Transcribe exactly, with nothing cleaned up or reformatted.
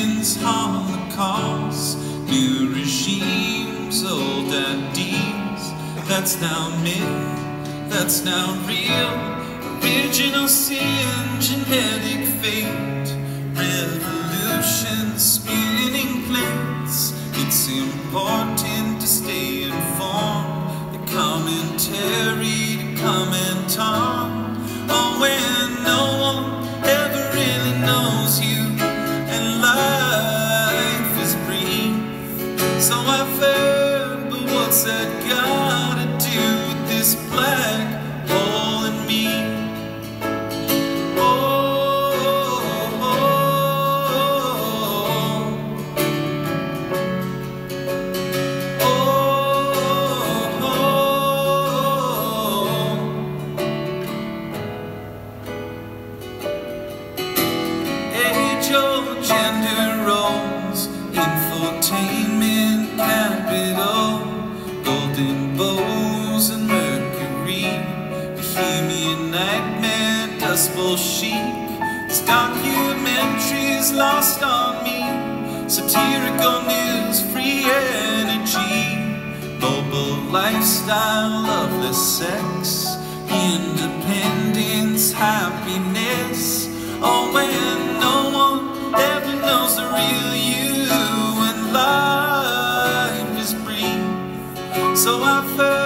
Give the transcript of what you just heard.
Stalin's Holocaust, new regimes, old ideas. That's now myth, that's now real. Original sin, genetic fate, revolution, spinning plates. It's important to stay informed, the commentary to comment on. Oh, when no one ever really knows you and life is brief. So I've heard, but what's that got to do with this black hole in me? Gender roles, infotainment capital, golden bows and Mercury, Bohemian nightmare, Dust Bowl chic. This documentary's lost on me, satirical news, free energy, mobile lifestyle, loveless sex, independence, happiness. Oh, when no one ever knows the real you and life is brief. So I've heard